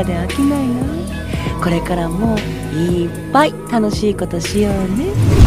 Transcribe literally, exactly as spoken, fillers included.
かで飽きないな。これからもいっぱい楽しいことしようね。